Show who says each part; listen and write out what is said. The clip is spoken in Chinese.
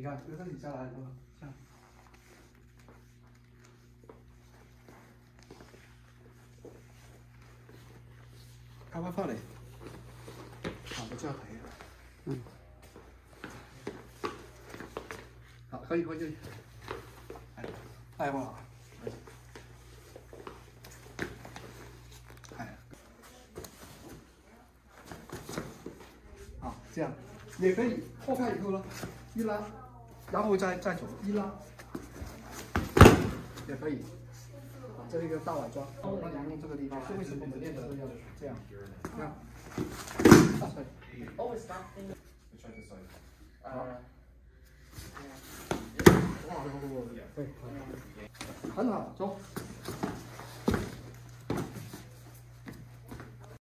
Speaker 1: 你看由这里下来的，这样。开快快嘞！好，我就要赔。好，可以。哎，我。好，这样也可以破开以后呢，一拉，然后再走，一拉，也可以。这是一个大崴桩，那你用这个地方是为什么我们练的都要这样？这样。好，对，很好，走。